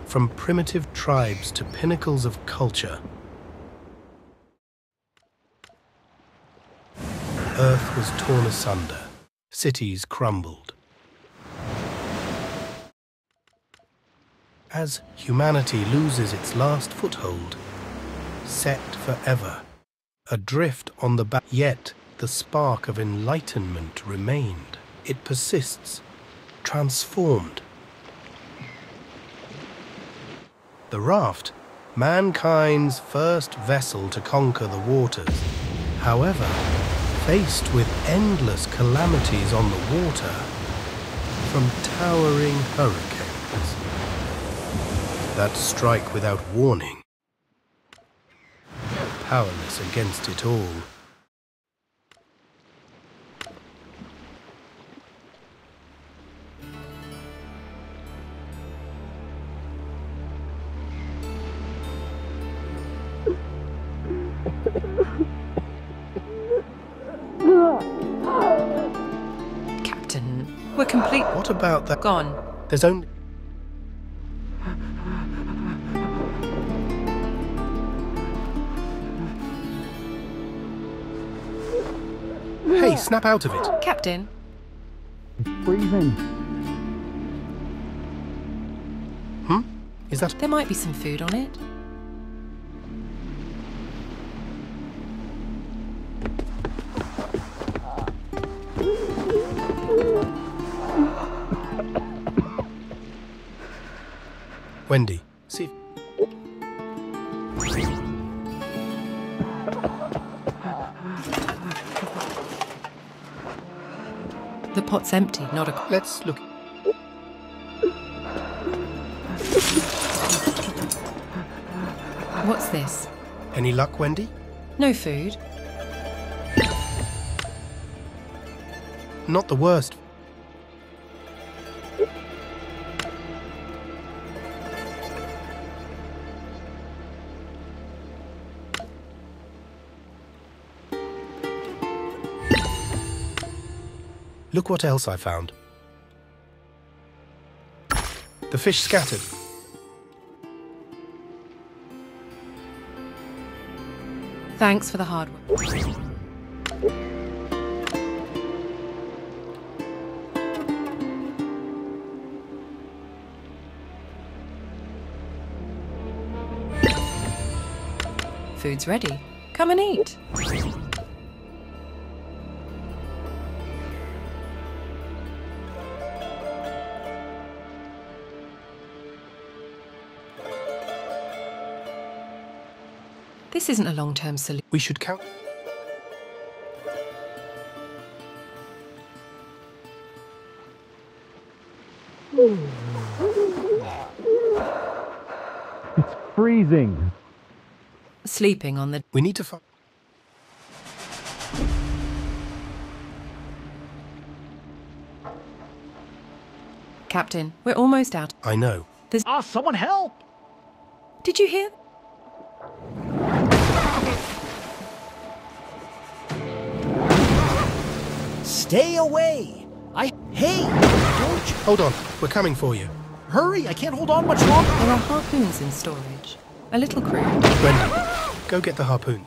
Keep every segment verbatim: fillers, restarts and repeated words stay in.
from primitive tribes to pinnacles of culture. Earth was torn asunder, cities crumbled. As humanity loses its last foothold, set forever, adrift on the back, yet the spark of enlightenment remained. It persists, transformed. The raft, mankind's first vessel to conquer the waters, however, faced with endless calamities on the water, from towering hurricanes that strike without warning, powerless against it all. Captain, we're complete. What about that? Gone. There's only... Hey, snap out of it. Captain. It's freezing. Hmm? Is that... There might be some food on it. Wendy, see if... The pot's empty, not a... Let's look... What's this? Any luck, Wendy? No food. Not the worst. Look what else I found. The fish scattered. Thanks for the hard work. Food's ready. Come and eat. This isn't a long-term solution. We should count... It's freezing. Sleeping on the... We need to find... Captain, we're almost out. I know. There's... Ah, someone help! Did you hear? Stay away! I... Hey! Don't you... Hold on, we're coming for you. Hurry! I can't hold on much longer! There are harpoons in storage. A little crude. Wendy, go get the harpoon.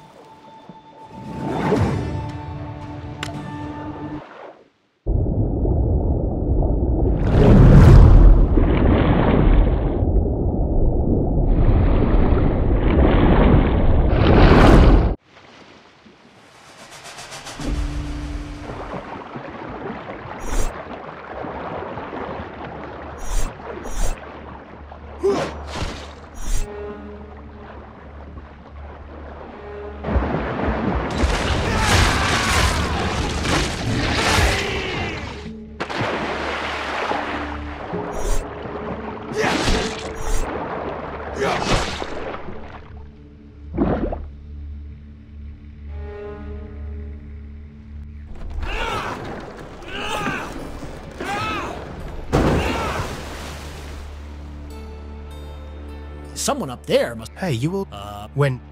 Someone up there must... Hey, you will... Uh... When...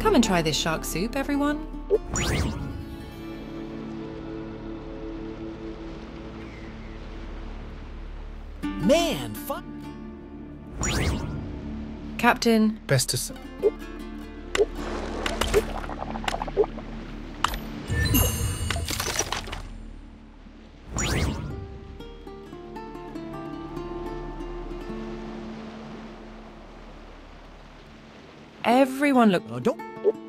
Come and try this shark soup, everyone. Man, fun. Captain, Best to s- everyone look. Uh, don't.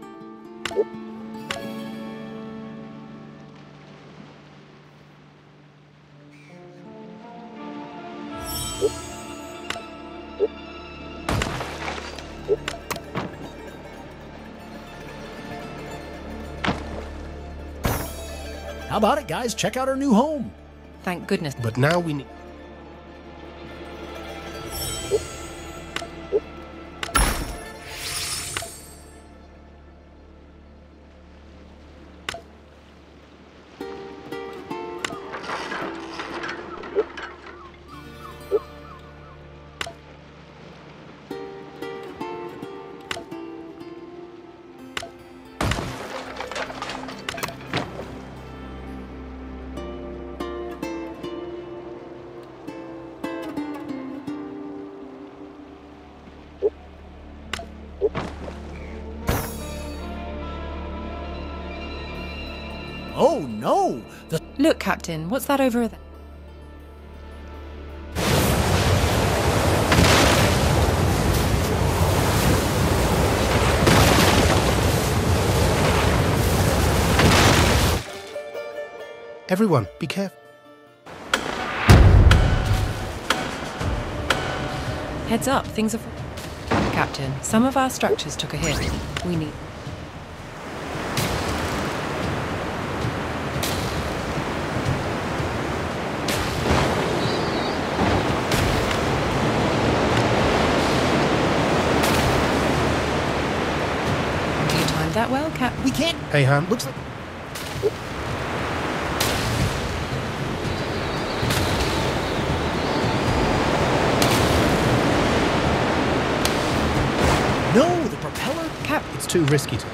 How about it, guys? Check out our new home. Thank goodness. But now we need. Oh no! The Look, Captain, what's that over there? Everyone, be careful. Heads up, things are. Captain, some of our structures took a hit. We need. You timed that well, Cap. we can't. Hey, Han, Looks like. No, the propeller. Cap. it's too risky to.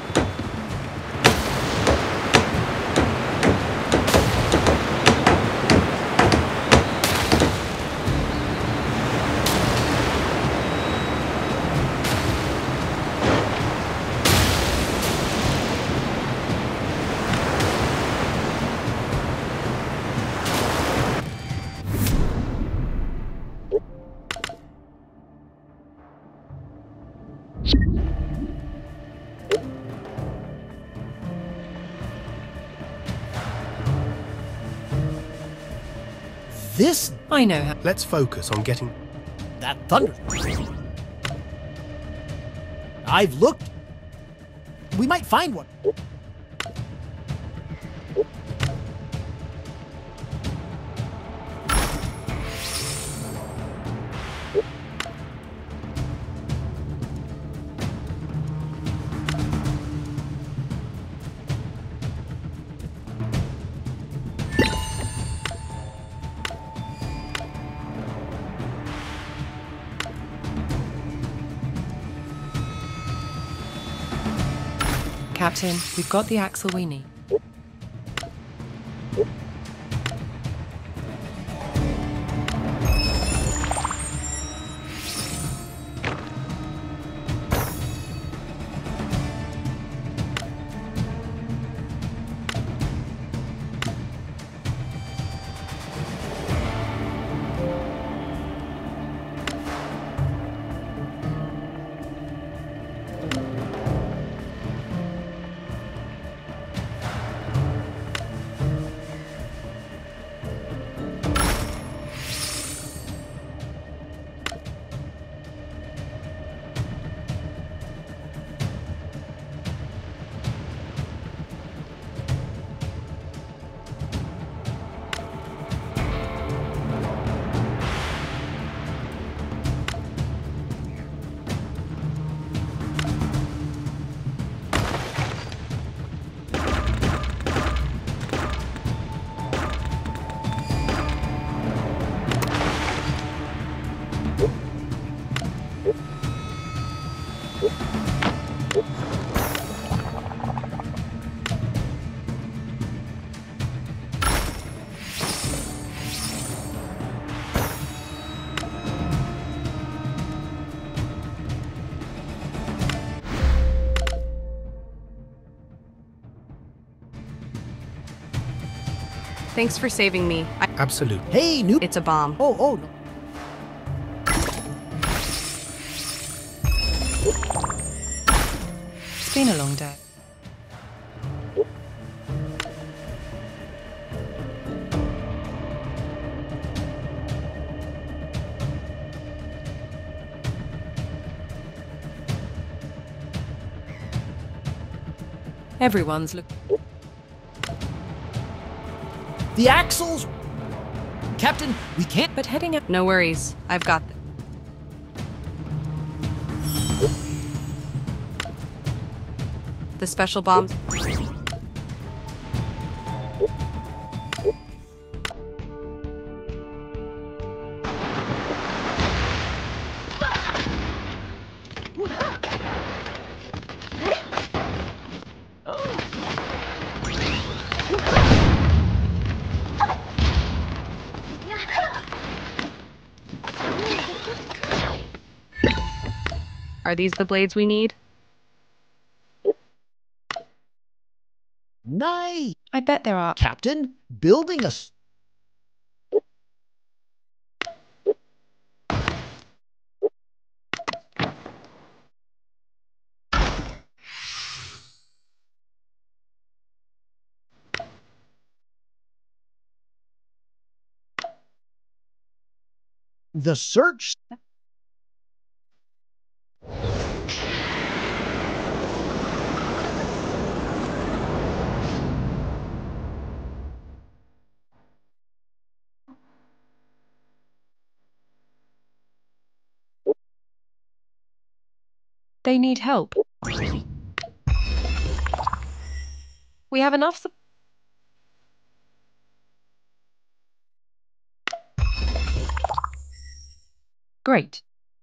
This. I know how. Let's focus on getting. That thunder. I've looked. We might find one. Captain, we've got the axle we need. Thanks for saving me. I Absolutely. Hey, new. it's a bomb. Oh, oh. No. It's been a long day. Everyone's look. The axles. Captain, we can't. But heading up. No worries. I've got this. The special bombs. Are these the blades we need? Nice. I bet there are. Captain, building a. s- The search. They need help. We have enough. Sup- Great.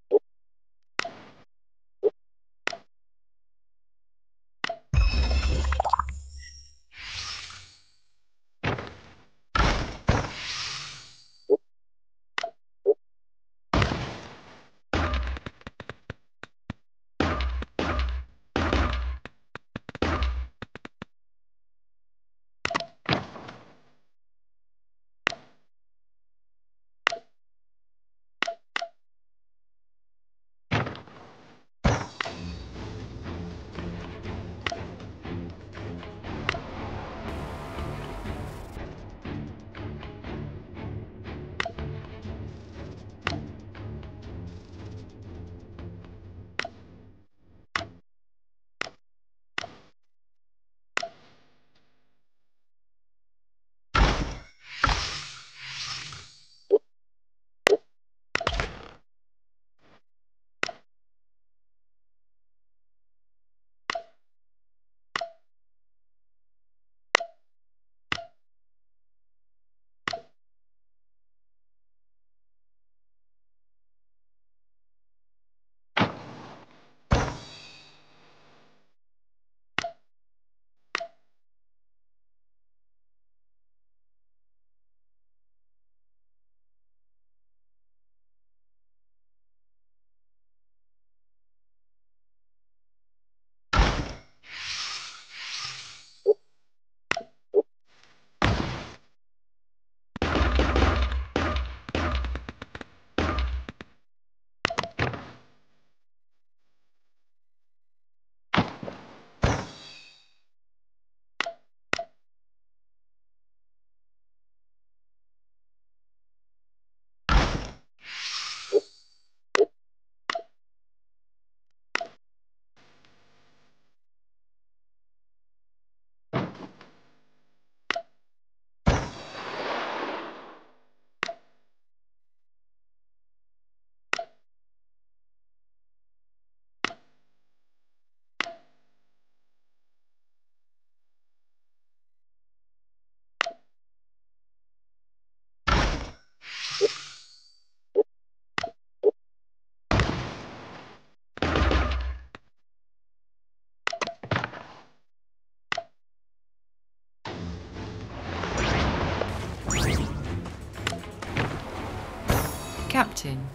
Captain.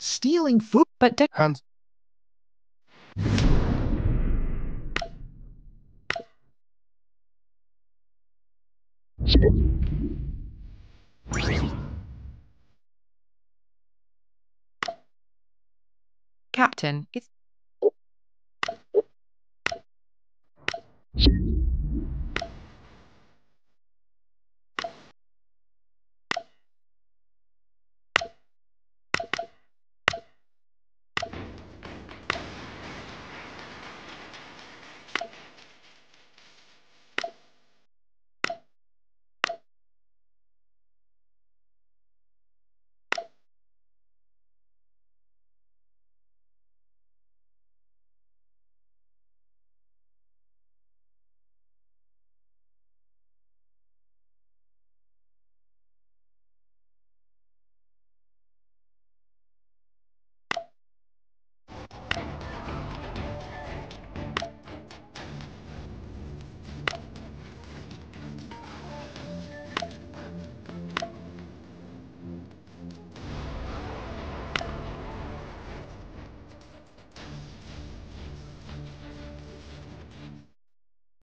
Stealing food. But de- Hands. Captain, it's